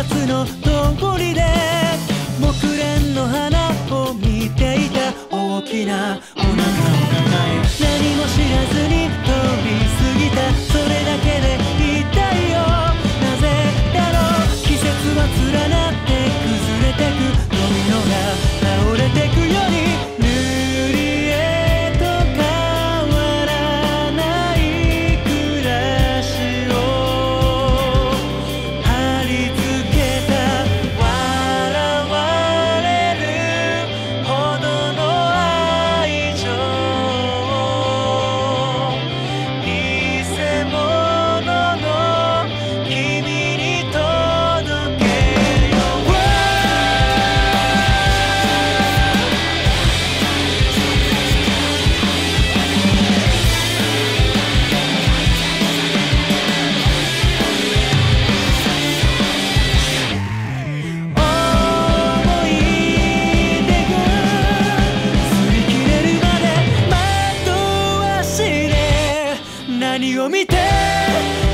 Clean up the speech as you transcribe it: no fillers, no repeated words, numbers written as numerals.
つの通りで木蘭の花を見ていた。大きなお腹を抱え何も知らずに通り過ぎた。それだけで痛いよ。なぜだろう。季節は連なって崩れてく。ドミノが倒れてくように塗り絵と変わらない暮らしを貼り付けた。笑われるほどの愛情偽物の君に届けよう。思い出が擦り切れるまで窓足で何を見て